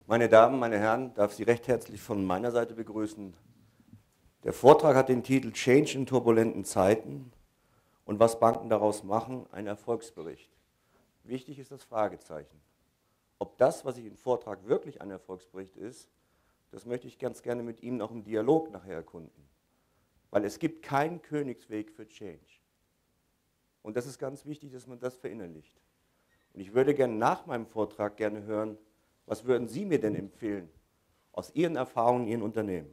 Meine Damen, meine Herren, darf Sie recht herzlich von meiner Seite begrüßen. Der Vortrag hat den Titel Change in turbulenten Zeiten und was Banken daraus machen, ein Erfolgsbericht. Wichtig ist das Fragezeichen. Ob das, was ich im Vortrag wirklich ein Erfolgsbericht ist, das möchte ich ganz gerne mit Ihnen auch im Dialog nachher erkunden. Weil es gibt keinen Königsweg für Change. Und das ist ganz wichtig, dass man das verinnerlicht. Und ich würde gerne nach meinem Vortrag gerne hören, was würden Sie mir denn empfehlen aus Ihren Erfahrungen in Ihren Unternehmen?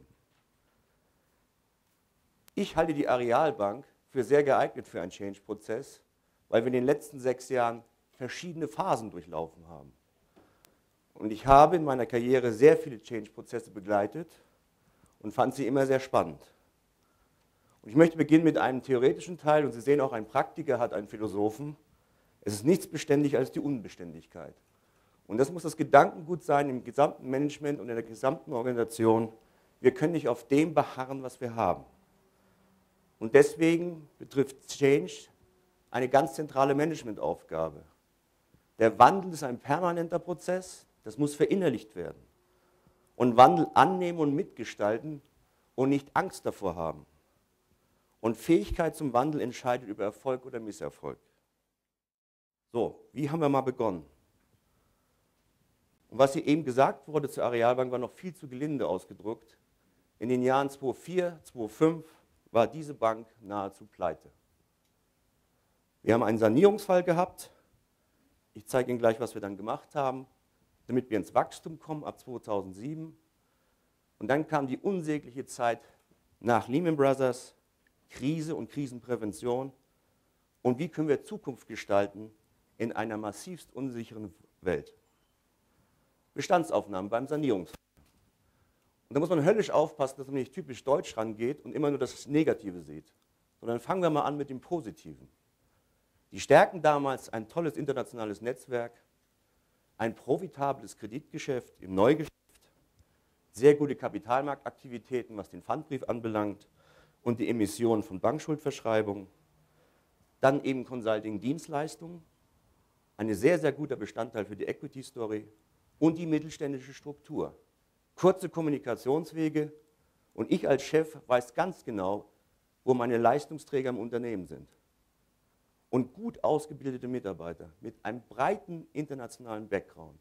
Ich halte die Arealbank für sehr geeignet für einen Change-Prozess, weil wir in den letzten 6 Jahren verschiedene Phasen durchlaufen haben. Und ich habe in meiner Karriere sehr viele Change-Prozesse begleitet und fand sie immer sehr spannend. Und ich möchte beginnen mit einem theoretischen Teil, und Sie sehen auch, ein Praktiker hat einen Philosophen. Es ist nichts beständig als die Unbeständigkeit. Und das muss das Gedankengut sein im gesamten Management und in der gesamten Organisation. Wir können nicht auf dem beharren, was wir haben. Und deswegen betrifft Change eine ganz zentrale Managementaufgabe. Der Wandel ist ein permanenter Prozess, das muss verinnerlicht werden. Und Wandel annehmen und mitgestalten und nicht Angst davor haben. Und Fähigkeit zum Wandel entscheidet über Erfolg oder Misserfolg. So, wie haben wir mal begonnen? Und was hier eben gesagt wurde zur Arealbank, war noch viel zu gelinde ausgedrückt. In den Jahren 2004, 2005 war diese Bank nahezu pleite. Wir haben einen Sanierungsfall gehabt. Ich zeige Ihnen gleich, was wir dann gemacht haben, damit wir ins Wachstum kommen ab 2007. Und dann kam die unsägliche Zeit nach Lehman Brothers, Krise und Krisenprävention. Und wie können wir Zukunft gestalten in einer massivst unsicheren Welt? Bestandsaufnahmen beim Sanierungsfall. Und da muss man höllisch aufpassen, dass man nicht typisch deutsch rangeht und immer nur das Negative sieht. Sondern fangen wir mal an mit dem Positiven. Die Stärken damals: ein tolles internationales Netzwerk, ein profitables Kreditgeschäft im Neugeschäft, sehr gute Kapitalmarktaktivitäten, was den Pfandbrief anbelangt und die Emission von Bankschuldverschreibungen. Dann eben Consulting-Dienstleistungen, ein sehr, sehr guter Bestandteil für die Equity-Story und die mittelständische Struktur. Kurze Kommunikationswege und ich als Chef weiß ganz genau, wo meine Leistungsträger im Unternehmen sind. Und gut ausgebildete Mitarbeiter mit einem breiten internationalen Background.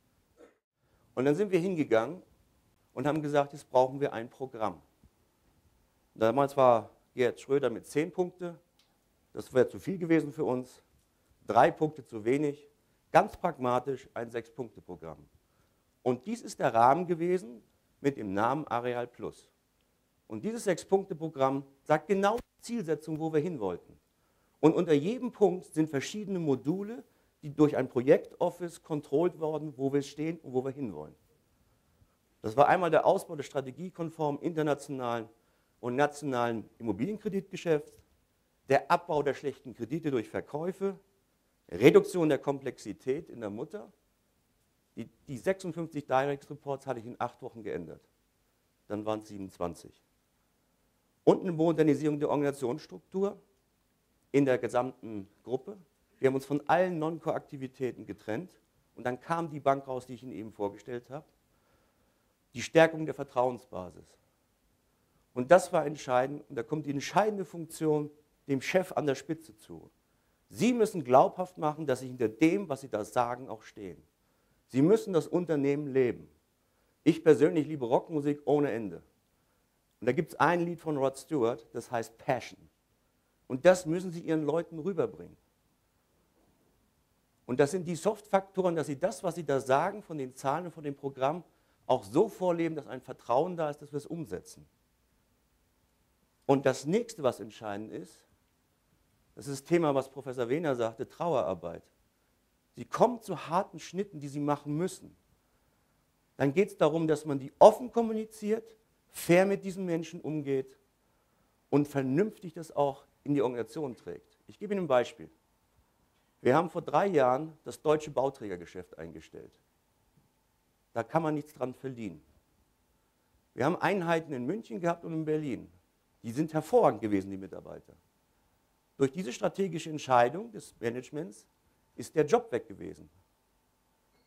Und dann sind wir hingegangen und haben gesagt, jetzt brauchen wir ein Programm. Damals war Gerhard Schröder mit 10 Punkten, das wäre zu viel gewesen für uns, 3 Punkte zu wenig, ganz pragmatisch ein 6-Punkte-Programm. Und dies ist der Rahmen gewesen mit dem Namen Areal Plus. Und dieses 6-Punkte-Programm sagt genau die Zielsetzung, wo wir hin wollten. Und unter jedem Punkt sind verschiedene Module, die durch ein Projektoffice kontrolliert wurden, wo wir stehen und wo wir hinwollen. Das war einmal der Ausbau des strategiekonformen internationalen und nationalen Immobilienkreditgeschäfts, der Abbau der schlechten Kredite durch Verkäufe, Reduktion der Komplexität in der Mutter. Die 56 Direct Reports hatte ich in 8 Wochen geändert. Dann waren es 27. Und eine Modernisierung der Organisationsstruktur in der gesamten Gruppe. Wir haben uns von allen Non-Core-Aktivitäten getrennt und dann kam die Bank raus, die ich Ihnen eben vorgestellt habe. Die Stärkung der Vertrauensbasis. Und das war entscheidend und da kommt die entscheidende Funktion dem Chef an der Spitze zu. Sie müssen glaubhaft machen, dass Sie hinter dem, was Sie da sagen, auch stehen. Sie müssen das Unternehmen leben. Ich persönlich liebe Rockmusik ohne Ende. Und da gibt es ein Lied von Rod Stewart, das heißt Passion. Und das müssen Sie Ihren Leuten rüberbringen. Und das sind die Soft-Faktoren, dass Sie das, was Sie da sagen, von den Zahlen und von dem Programm, auch so vorleben, dass ein Vertrauen da ist, dass wir es umsetzen. Und das nächste, was entscheidend ist, das ist das Thema, was Professor Wehner sagte, Trauerarbeit. Sie kommen zu harten Schnitten, die Sie machen müssen. Dann geht es darum, dass man die offen kommuniziert, fair mit diesen Menschen umgeht und vernünftig das auch in die Organisation trägt. Ich gebe Ihnen ein Beispiel. Wir haben vor 3 Jahren das deutsche Bauträgergeschäft eingestellt. Da kann man nichts dran verdienen. Wir haben Einheiten in München gehabt und in Berlin. Die sind hervorragend gewesen, die Mitarbeiter. Durch diese strategische Entscheidung des Managements ist der Job weg gewesen.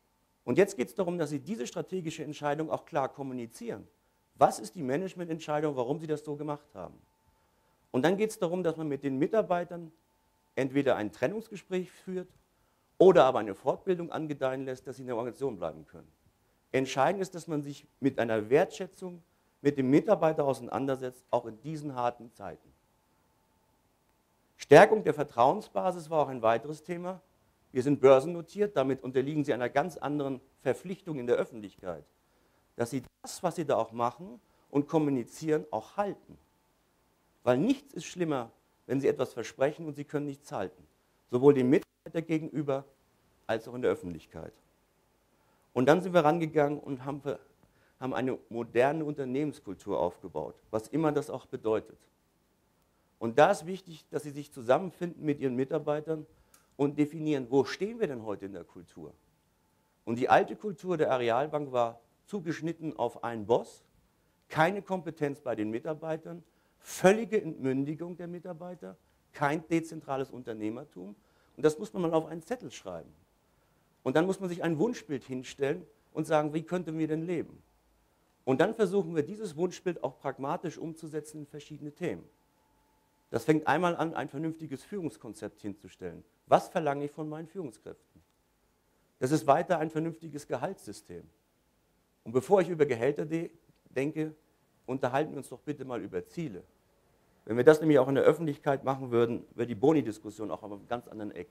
Und jetzt geht es darum, dass Sie diese strategische Entscheidung auch klar kommunizieren. Was ist die Managemententscheidung, warum Sie das so gemacht haben? Und dann geht es darum, dass man mit den Mitarbeitern entweder ein Trennungsgespräch führt oder aber eine Fortbildung angedeihen lässt, dass sie in der Organisation bleiben können. Entscheidend ist, dass man sich mit einer Wertschätzung mit dem Mitarbeiter auseinandersetzt, auch in diesen harten Zeiten. Stärkung der Vertrauensbasis war auch ein weiteres Thema. Wir sind börsennotiert, damit unterliegen Sie einer ganz anderen Verpflichtung in der Öffentlichkeit, dass Sie das, was Sie da auch machen und kommunizieren, auch halten. Weil nichts ist schlimmer, wenn Sie etwas versprechen und Sie können nichts halten. Sowohl dem Mitarbeiter gegenüber als auch in der Öffentlichkeit. Und dann sind wir rangegangen und haben eine moderne Unternehmenskultur aufgebaut, was immer das auch bedeutet. Und da ist wichtig, dass Sie sich zusammenfinden mit Ihren Mitarbeitern und definieren, wo stehen wir denn heute in der Kultur? Und die alte Kultur der Arealbank war zugeschnitten auf einen Boss, keine Kompetenz bei den Mitarbeitern, völlige Entmündigung der Mitarbeiter, kein dezentrales Unternehmertum. Und das muss man mal auf einen Zettel schreiben. Und dann muss man sich ein Wunschbild hinstellen und sagen, wie könnten wir denn leben? Und dann versuchen wir, dieses Wunschbild auch pragmatisch umzusetzen in verschiedene Themen. Das fängt einmal an, ein vernünftiges Führungskonzept hinzustellen. Was verlange ich von meinen Führungskräften? Das ist weiter ein vernünftiges Gehaltssystem. Und bevor ich über Gehälter denke, unterhalten wir uns doch bitte mal über Ziele. Wenn wir das nämlich auch in der Öffentlichkeit machen würden, wäre die Boni-Diskussion auch auf einem ganz anderen Eck.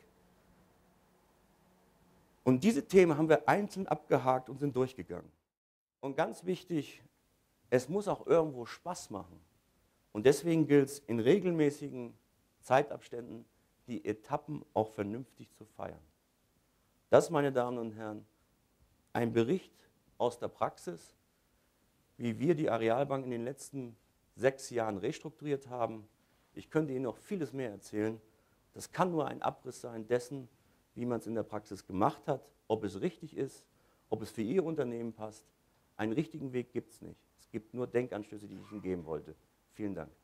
Und diese Themen haben wir einzeln abgehakt und sind durchgegangen. Und ganz wichtig, es muss auch irgendwo Spaß machen. Und deswegen gilt es, in regelmäßigen Zeitabständen die Etappen auch vernünftig zu feiern. Das, meine Damen und Herren, ein Bericht aus der Praxis, wie wir die Arealbank in den letzten 6 Jahren restrukturiert haben. Ich könnte Ihnen noch vieles mehr erzählen. Das kann nur ein Abriss sein dessen, wie man es in der Praxis gemacht hat, ob es richtig ist, ob es für Ihr Unternehmen passt. Einen richtigen Weg gibt es nicht. Es gibt nur Denkanstöße, die ich Ihnen geben wollte. Vielen Dank.